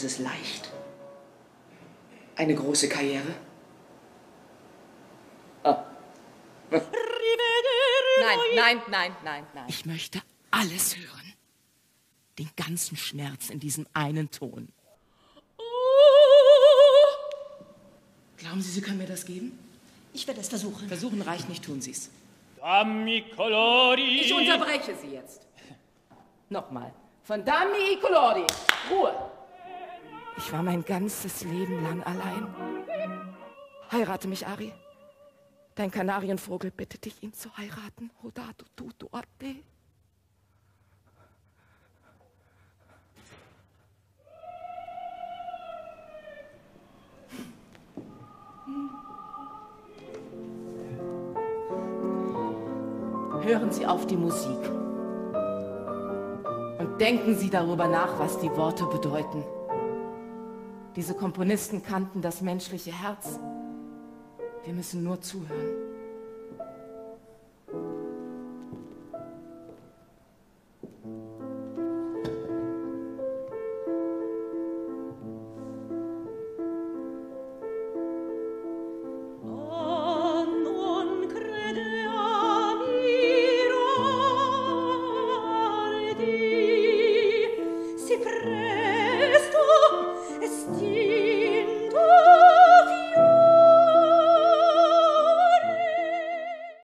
ist es leicht? Eine große Karriere? Ah. Nein. Ich möchte alles hören. Den ganzen Schmerz in diesem einen Ton. Glauben Sie, Sie können mir das geben? Ich werde es versuchen. Versuchen reicht nicht, tun Sie es. Dammi colori. Ich unterbreche Sie jetzt. Nochmal. Von Dammi colori. Ruhe. Ich war mein ganzes Leben lang allein. Heirate mich, Ari. Dein Kanarienvogel bittet dich, ihn zu heiraten. Hodato tutu ate. Hören Sie auf die Musik und denken Sie darüber nach, was die Worte bedeuten. Diese Komponisten kannten das menschliche Herz. Wir müssen nur zuhören.